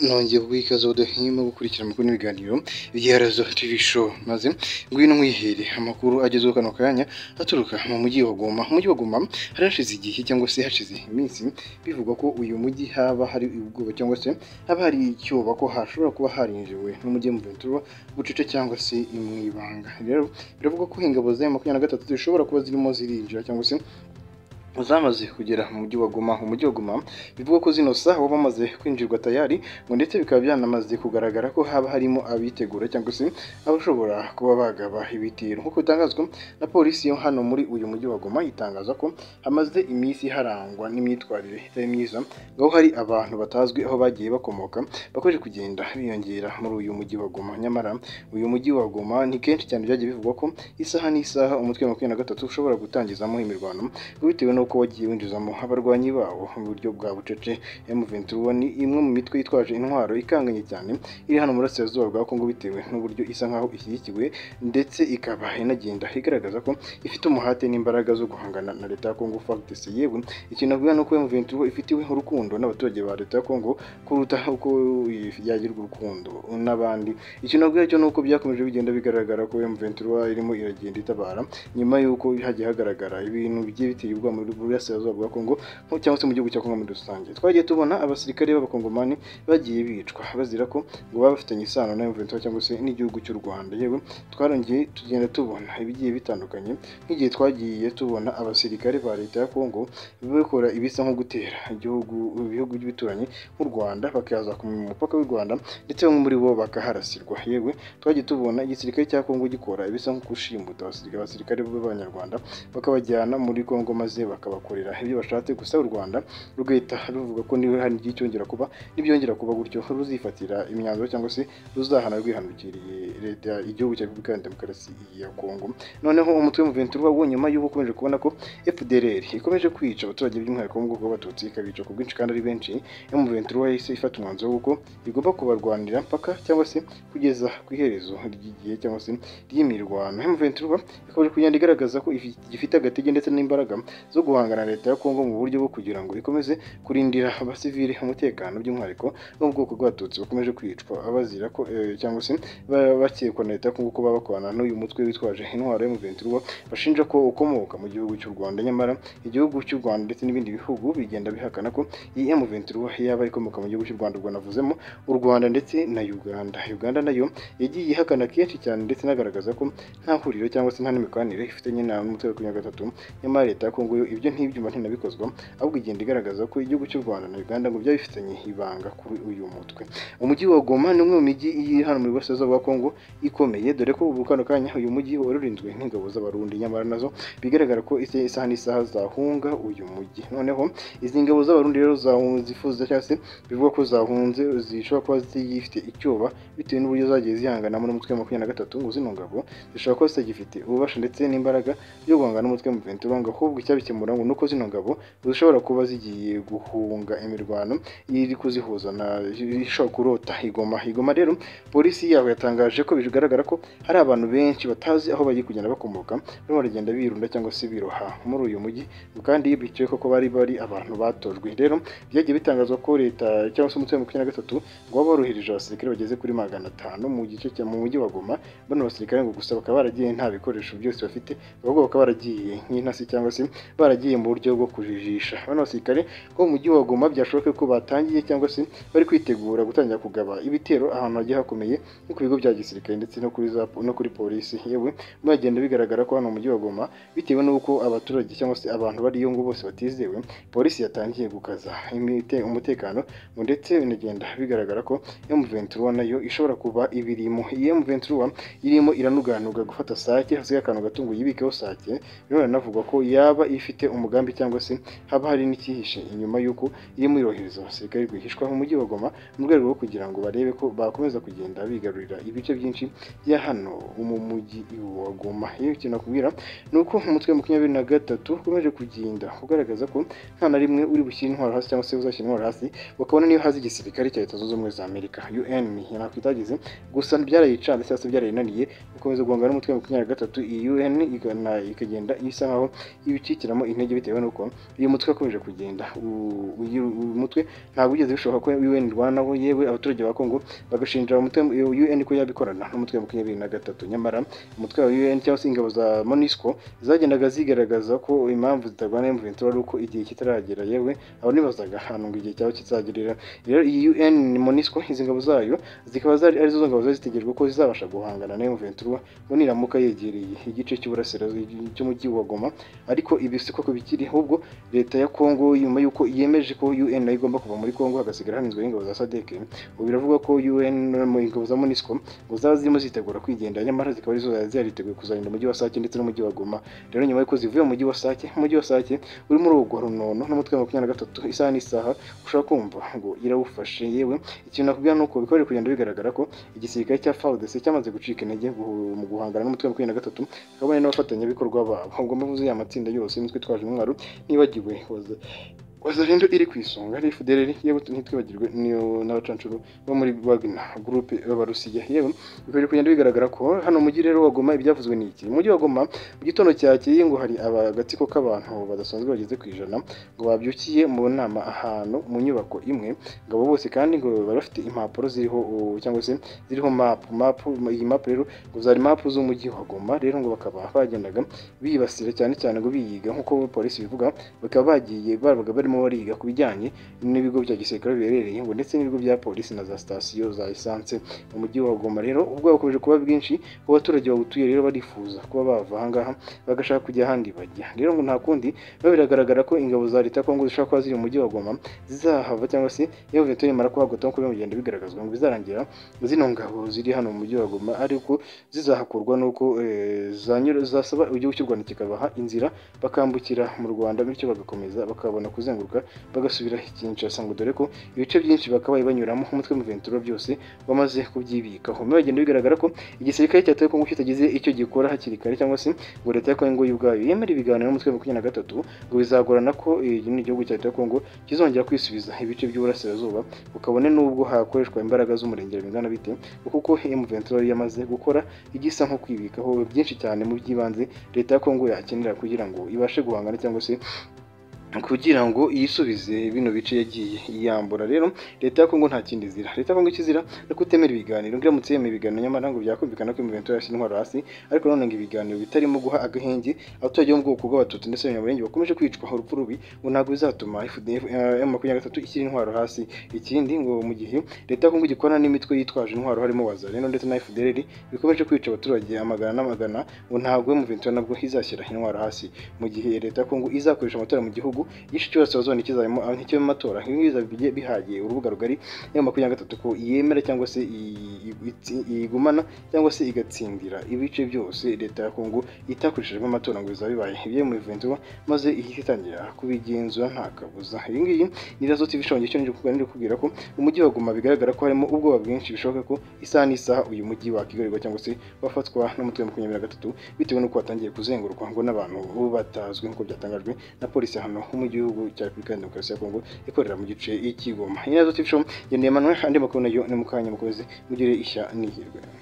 nongeye kubwikaza udahima gukurikira amakuru n'ibiganiro bya Razo TV show maze ngwino nkwihere amakuru agezweho kano kanya aturuka mu mujyi wa Goma. Umujyi wa Goma harashize igihe cyangwa se hashize iminsi bivugwa ko uyu mujyi haba hari ubwoba cyangwa se haba hari icyoba ko hashobora kuba harinjiwe n'umujyi mu Ventura bucece cyangwa se imwibanga. Rero biravuga ko ingabo za M23 zishobora kuba zirimo zirinjira cyangwa se zamaze kugera mu mujyi wa Goma. Umujyi wa Goma bivuga ko zino saha bamaze kwinjirwa tayari ngo ndetse bikaba byanamaze kugaragara ko haba harimo abitegura cyangwa se abashobora kuba bagaba ibitero. Nk'uko bitangazwa na polisi yo hano muri uyu mujyi wa Goma, itangaza ko hamaze iminsi harangwa n'imyitwarire itari myiza, ngaho hari abantu batazwi aho bagiye bakomoka bakomeje kugenda biyongera muri uyu mujyi wa Goma. Nyamara uyu mujyi wa Goma ni kenshi cyane byagiye bivugwa ko isaha n'isaha umutwe wa 23 ushobora gutangizamo imirwano bitewe uko wagiye winjizamo abarwanyi bawo mu buryo bwa bucece. M23 ni imwe mu mitwe yitwaje intwaro ikanganye cyane iri hano muri Burasirazuba bwa Kongo bitewe n'uburyo isa nkaho ishyigikiwe ndetse ikaba inagenda igaragaza ko ifite umuhate n'imbaraga zo guhangana na leta ya Kongo. Facts yewe ikintu avuga nuko M23 ifitiwe urukundo n'abaturage ba leta ya Kongo kuruta uko yagirwa urukundo n'abandi. Ikintu avuga cyo nuko byakomeje bigenda bigaragara ko M23 irimo iragenda itabara nyuma yuko hagiye hagaragara ibintu bigiye bitiyubwa muri Burasirazuba bwa Kongo cyangwa se mu gihugu cya Kongo muri rusange. Twagiye tubona abasirikare b'abakongomani bagiye bicwa bazira ko ngo baba bafitanye isano na M23 cyangwa se n'igihugu cy'u Rwanda. Yewe twarongeye tugenda tubona ibigiye bitandukanye, nk'igihe twagiye tubona abasirikare ba leta ya Kongo bakora ibisa nko gutera ibihugu by'ibituranyi nk'u Rwanda, bakaza ku mupaka w'u Rwanda ndetse bamwe muri bo bakaharasirwa. Yewe twagiye tubona igisirikare cya Kongo gikora ibisa nko gushimuta abasirikare b'abanyarwanda bakabajyana muri Kongo maze bakabakorera ibyo bashatse. Gusa u Rwanda rugahita ruvuga ko niwe hari icyongera kuba nibyongera kuba gutyo ruzifatira imyanzuro cyangwa se ruzahana rwihanukiriye leta igihugu cya Repubulika ya Demokarasi ya Kongo. Noneho umutwe wa M23 wo nyuma y'uko ukomeje kubona ko FDLR ikomeje kwica abaturage by'umwihariko mu bwoko bw'abatutsi, ikabica ku bwinshi kandi ari benshi, M23 yahise ifata umwanzuro w'uko igomba kubarwanira mpaka cyangwa se kugeza ku iherezo ry'igihe cyangwa se ry'imirwano. M23 ikomeje kugenda igaragaza ko ifite agatege ndetse n'imbaraga zo guhangana na leta ya Kongo mu buryo bwo kugira ngo ikomeze kurindira abasivili umutekano by'umwihariko no mu bwoko bw'abatutsi bakomeje kwicwa abazira ko cyangwa se bakekwa na leta ya Kongo ko babakorana n'uyu mutwe witwaje intwaro M23 bashinja ko ukomoka mu gihugu cy'u Rwanda. Nyamara igihugu cy'u Rwanda ndetse n'ibindi bihugu bigenda bihakana ko iyi M23 yaba ikomoka mu gihugu cy'u Rwanda. Ubwo navuzemo u Rwanda ndetse na Uganda. Uganda nayo yagiye ihakana kenshi cyane ndetse inagaragaza ko nta huriro cyangwa se nta n'imikoranire ifitanye n'umutwe wa 23. Nyamara leta ya Kongo ibyo ntibyuma ntinabikozwa, ahubwo igenda igaragaza ko igihugu cy'u Rwanda na Uganda ngo byaba bifitanye ibanga kuri uyu mutwe. Umujyi wa Goma ni umwe mu mijyi iri hano muri Burasirazuba bwa Kongo ikomeye, dore ko ubu kano kanya uyu mujyi warurinzwe n'ingabo z'abarundi. Nyamara nazo bigaragara ko isaha n'isaha zahunga uyu mujyi. Noneho izi ngabo z'abarundi rero zifuza cyangwa se bivuga ko zahunze zishobora kuba zifite icyoba bitewe n'uburyo zagiye zihangana muri umutwe wa 23. ngo zino ngabo zishobora kuba zitagifite ububasha ndetse n'imbaraga byo guhangana n'umutwe wa 23, ahubwo icyabikemura ngo nuko zino ngabo zishobora kuba zigiye guhunga imirwano iri kuzihuza na ishobora kurota Igoma. Rero polisi yaho yatangaje ko bigaragara ko hari abantu benshi batazi aho bagiye kugenda bakomoka barimo baragenda birunda cyangwa se biroha muri uyu mujyi, kandi biciye ko bari abantu batojwe. Rero byagiye bitangazwa ko leta cyangwa se umutwe wa 23 ngo barohereje abasirikare bageze kuri 500 mu gice cya mu mujyi wa Goma. Bano basirikare ngo gusa bakaba baragiye nta bikoresho byose bafite, ahubwo bakaba baragiye nk'intasi cyangwa se baragiye mu buryo bwo kujijisha. Bano basirikare ko mu mujyi wa Goma byashoboka ko batangiye cyangwa se bari kwitegura gutangira kugaba ibitero ahantu hagiye hakomeye no ku bigo bya gisirikare ndetse no kuri polisi. Yewe bagenda bigaragara ko hano mu mujyi wa Goma bitewe n'uko abaturage cyangwa se abantu bariyo ngo bose batizewe, polisi yatangiye gukaza umutekano ndetse binagenda bigaragara ko M23 nayo ishobora kuba ibirimo. Iyi M23 irimo iranuganuga gufata Sake, hasigaye akantu gatungo yibikeho Sake. Rero nanavugwa ko yaba ifite umugambi cyangwa se haba hari n'ikihishe inyuma y'uko irimo irohereza abasirikare rwihishwa mu mujyi wa Goma mu rwego rwo kugira ngo barebe ko bakomeza kugenda bigarurira ibice byinshi bya hano mu mujyi wa Goma. Iyo ikintu nakubwira ni uko umutwe wa 23 ukomeje kugenda ugaragaza ko nta na rimwe uri bushyira intwaro hasi cyangwa se uzashyira intwaro hasi, bakabona niyo hazi igisirikare cya Leta Zunze Ubumwe za Amerika UN yanakwitagize gusa byarayicana cyangwa se byarayinaniye gukomeza guhangana n'umutwe wa 23. iyi UN ikagenda isa nkaho ibicikiramo intege bitewe nuko uyu mutwe wakomeje kugenda uyu mutwe ntabwo ugeze bishoboka ko UN irwanaho, yewe abaturage ba Kongo bagashinja umutwe UN ko yabikorana n'umutwe wa 23. Nyamara umutwe wa UN cyangwa se ingabo za MONUSCO zagendaga zigaragaza ko impamvu zitarwana M23 ari uko igihe kitaragera, yewe abo nibazaga ahantu ngo igihe cyabo kizagerera. Rero iyi UN MONUSCO izi ngabo zayo zikaba ari zo ngabo zitegerejwe ko zizabasha guhangana na M23 ngo niramuka yegereye igice cy'uburasirazuba cy'umujyi wa Goma. Ariko ibi siko ko bikiri, ahubwo leta ya Kongo nyuma yuko yemeje ko UN nayo igomba kuva muri Kongo hagasigara hanizwe ingabo za SADC, ubu biravuga ko UN mu ingabo za MONUSCO ngo zaza zirimo zitegura kwigendera, nyamara zikaba arizo zariteguye kuzarinda umujyi wa Sake ndetse n'umujyi wa Goma. Rero nyuma yuko zivuye mu mujyi wa Sake, umujyi wa Sake uri muri uwo runono n'umutwe wa 23 isaha n'isaha ushaka kumva ngo irawufashe. Yewe ikintu nakubwira nuko bikoreje kugenda bigaragara ko igisirikare cya FARDC cyamaze gucika intege mu guhangana n'umutwe wa 23, kabone n'abafatanyabikorwa babo. Ubwo mvuze ya matsinda yose imitwe twaje intwaro nibagiwe Wazalendo iri kwisonga ari FDLR, yewe ntitwibagirwe n'abacancuro bo muri Wagner group b'Abarusiya. Yewe bikoreje kugenda bigaragara ko hano mujyi rero wa Goma ibyavuzwe n'iki. Umujyi wa Goma mu gitondo cyakeye ngo hari agatsiko k'abantu badasanzwe bageze ku ijana ngo babyukiye mu nama ahantu mu nyubako imwe, ngabo bose kandi ngo bari bafite impapuro ziriho cyangwa se ziriho map. Iyi map rero ngo zari map z'umujyi wa Goma, rero ngo bakaba bagendaga bibasira cyane cyane ngo biyiga nk'uko polisi bivuga, bakaba bagiye barimo bariga ku bijyanye n'ibigo bya gisirikare biherereye ngo ndetse n'ibigo bya polisi na za sitasiyo za esanse mu mujyi wa Goma. Rero ubwo bakomeje kuba bwinshi ku baturage bawutuye, rero barifuza kuba bava ahangaha bagashaka kujya ahandi bajya. Rero ngo nta kundi biragaragara ko ingabo za leta Kongo zishaka kuba ziri mu mujyi wa Goma zizahava, cyangwa se iyo veto yemara kuhagota nk'uko bigenda bigaragazwa ngo bizarangira zino ngabo ziri hano mu mujyi wa Goma, ariko zizahakurwa nuko zasaba igihugu cy'u Rwanda kikabaha inzira bakambukira mu Rwanda, bityo bagakomeza bakabona kuzenguruka bagasubira Kinshasa, ngo dore ko ibice byinshi bakabaye banyuramo umutwe mu Ventura byose bamaze kubyibikaho. Bagenda bigaragara ko igisirikare cya Kongo kitagize icyo gikora hakiri kare, cyangwa se ngo leta ya Kongo y'ubwayo yemera ibiganiro n'umutwe wa 23 ngo bizagorana ko igihugu cya Kongo kizongera kwisubiza ibice by'uburasirazuba, ukabone n'ubwo hakoreshwa imbaraga z'umurengera bingana bite, kuko M23 yamaze gukora igisa nko kwibikaho byinshi cyane mu by'ibanze leta ya Kongo yakenera kugira ngo ibashe guhangana cyangwa se kugira ngo yisubize bino bice yagiye yambura. Rero leta ya Kongo nta kindi zira, leta ya Kongo ikizira no kutemera ibiganiro. Ngiramutse yemeye ibiganiro nyamara ngo byakumvikana ko M23 yashyize intwaro hasi, ariko none ngo ibiganiro bitarimo guha agahenge abaturage bo mu bwoko bw'Abatutsi ndetse n'Abanyamulenge bakomeje kwicwa urupfu rubi, ngo ntabwo bizatuma M23 ishyira intwaro hasi. Ikindi ngo mu gihe leta ya Kongo igikorana n'imitwe yitwaje intwaro harimo Wazalendo ndetse na FDLR bikomeje kwica abaturage amagana n'amagana, ngo ntabwo M23 nabwo izashyira intwaro hasi. Mu gihe leta ya Kongo izakoresha amatora mu gihugu igice cyose bazone kizayemo nk'icyo mu matora, nk'ibiza bihagiye urubuga rugari M23 ko yemera cyangwa se igumana cyangwa se igatsindira ibice byose leta ya Kongo itakoreshejwe amatora ngo bizaba bibaye ibyo mu Ventura, maze ihitangira kubigenzura nta kabuza. Iyi ngiyi ni Razo TV shonge cyo nje kubwira ko umujyi wa Goma bigaragara ko harimo ubwoba bwinshi, bishoboka ko isaha n'isaha uyu mujyi wakigarirwa cyangwa se wafatwa n'umutwe wa 23 bitewe n'uko watangiye kuzengurukwa ngo n'abantu batazwi nk'uko byatangajwe na polisi hano mu gihugu cya Repubulika ya Demokarasi ya Kongo ikorera mu gice cy'Igoma. Iyi Razo TV show ngendeye Emmanuel, andi makuru nayo ni mukanya mukoze mugire ishya n'ihirwe.